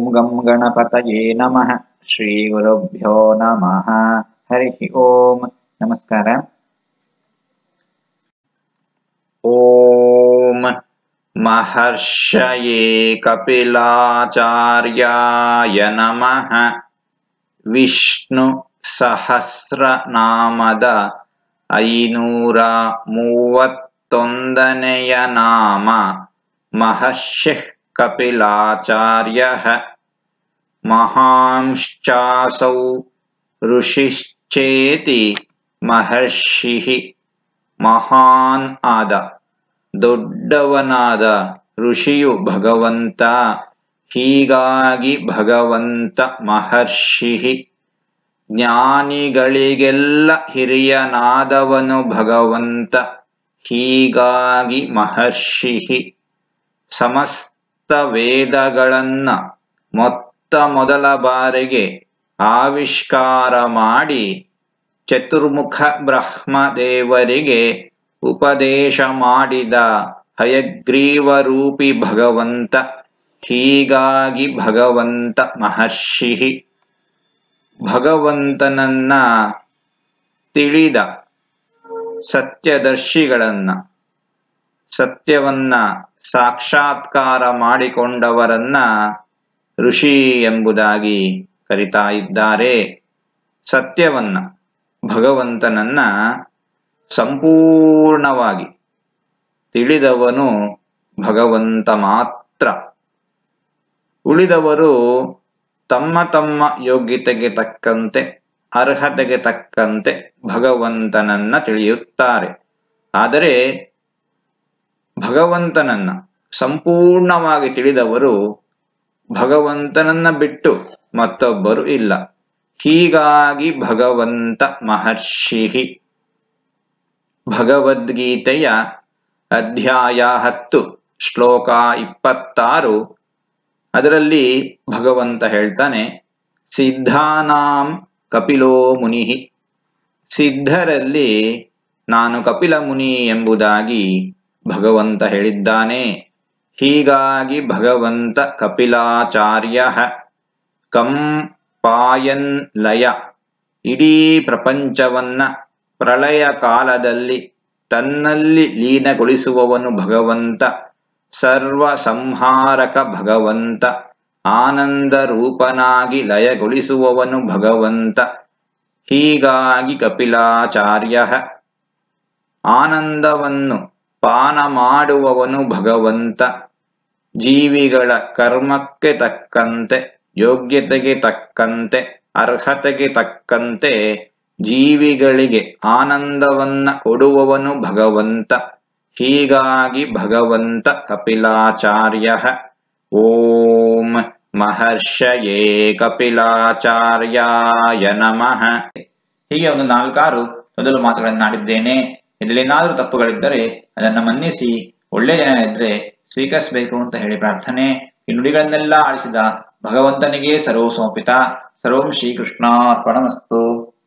गं गणपतये नमः। श्रीगुरुभ्यो नमः। हरिः ओम्। नमस्कार। ओम महर्षये कपिलाचार्याय नमः। विष्णु सहस्रनामद 531ನೆಯ ನಾಮ महर्षिः कपिलाचार्यः। महांश्चासौ ऋषिश्चेति महर्षिः। महाನ್ ಆದ ದೊಡ್ಡವನಾದ ಋಷಿಯು ಭಗವಂತ, ಹೀಗಾಗಿ ಭಗವಂತ ಮಹರ್ಷಿ. ಜ್ಞಾನಿಗಳಿಗೆಲ್ಲ ಹಿರಿಯನಾದವನು ಭಗವಂತ, ಹೀಗಾಗಿ ಮಹರ್ಷಿ. ಸಮಸ್ತ ವೇದಗಳನ್ನ ಮೊದಲ ಬಾರಿಗೆ ಆವಿಷ್ಕಾರ ಮಾಡಿ ಚತುರ್ಮುಖ ಬ್ರಹ್ಮದೇವರಿಗೆ ಉಪದೇಶ ಮಾಡಿದ ಹಯಗ್ರೀವ ರೂಪಿ ಭಗವಂತ, ಹೀಗಾಗಿ ಭಗವಂತ ಮಹರ್ಷಿ. ಭಗವಂತನನ್ನ ತಿಳಿದ ಸತ್ಯದರ್ಶಿಗಳನ್ನ, ಸತ್ಯವನ್ನ ಸಾಕ್ಷಾತ್ಕಾರ ಮಾಡಿಕೊಂಡವರನ್ನ ಋಷಿ ಎಂಬುದಾಗಿ ಕರೀತಾ ಇದ್ದಾರೆ. ಸತ್ಯವನ್ನ, ಭಗವಂತನನ್ನ ಸಂಪೂರ್ಣವಾಗಿ ತಿಳಿದವನು ಭಗವಂತ ಮಾತ್ರ. ಉಳಿದವರು ತಮ್ಮ ತಮ್ಮ ಯೋಗ್ಯತೆಗೆ ತಕ್ಕಂತೆ, ಅರ್ಹತೆಗೆ ತಕ್ಕಂತೆ ಭಗವಂತನನ್ನ ತಿಳಿಯುತ್ತಾರೆ. ಆದರೆ ಭಗವಂತನನ್ನ ಸಂಪೂರ್ಣವಾಗಿ ತಿಳಿದವರು ಭಗವಂತನನ್ನ ಬಿಟ್ಟು ಮತ್ತೊಬ್ಬರು ಇಲ್ಲ, ಹೀಗಾಗಿ ಭಗವಂತ ಮಹರ್ಷಿ. ಭಗವದ್ಗೀತೆಯ ಅಧ್ಯಾಯ 10 ಶ್ಲೋಕ 26, ಅದರಲ್ಲಿ ಭಗವಂತ ಹೇಳ್ತಾನೆ, ಸಿದ್ಧಾನಾಂ ಕಪಿಲೋ ಮುನಿ. ಸಿದ್ಧರಲ್ಲಿ ನಾನು ಕಪಿಲ ಮುನಿ ಎಂಬುದಾಗಿ ಭಗವಂತ ಹೇಳಿದ್ದಾನೆ. ಹೀಗಾಗಿ ಭಗವಂತ ಕಪಿಲಾಚಾರ್ಯ. ಕಂ ಪಾಯನ್ ಲಯ, ಇಡೀ ಪ್ರಪಂಚವನ್ನ ಪ್ರಳಯ ಕಾಲದಲ್ಲಿ ತನ್ನಲ್ಲಿ ಲೀನಗೊಳಿಸುವವನು ಭಗವಂತ. ಸರ್ವ ಸಂಹಾರಕ ಭಗವಂತ. ಆನಂದ ರೂಪನಾಗಿ ಲಯಗೊಳಿಸುವವನು ಭಗವಂತ, ಹೀಗಾಗಿ ಕಪಿಲಾಚಾರ್ಯ. ಆನಂದವನ್ನು ಪಾನ ಮಾಡುವವನು ಭಗವಂತ. ಜೀವಿಗಳ ಕರ್ಮಕ್ಕೆ ತಕ್ಕಂತೆ, ಯೋಗ್ಯತೆಗೆ ತಕ್ಕಂತೆ, ಅರ್ಹತೆಗೆ ತಕ್ಕಂತೆ ಜೀವಿಗಳಿಗೆ ಆನಂದವನ್ನ ಕೊಡುವವನು ಭಗವಂತ, ಹೀಗಾಗಿ ಭಗವಂತ ಕಪಿಲಾಚಾರ್ಯ. ಓಂ ಮಹರ್ಷಯೇ ಕಪಿಲಾಚಾರ್ಯಾಯ ನಮಃ. ಹೀಗೆ ಒಂದು 4-6 ಮೊದಲು ಮಾತುಗಳನ್ನಾಡಿದ್ದೇನೆ. ಇದರಲ್ಲೇನಾದರೂ ತಪ್ಪುಗಳಿದ್ದರೆ ಅದನ್ನು ಮನ್ನಿಸಿ, ಒಳ್ಳೆಯ ಜನ ಇದ್ರೆ ಸ್ವೀಕರಿಸಬೇಕು ಅಂತ ಹೇಳಿ ಪ್ರಾರ್ಥನೆ. ಈ ನುಡಿಗಳನ್ನೆಲ್ಲ ಆಳಿಸಿದ ಭಗವಂತನಿಗೆ ಸರ್ವ ಸಮರ್ಪಿತ. ಸರ್ವಂ ಶ್ರೀಕೃಷ್ಣಾರ್ಪಣಮಸ್ತು.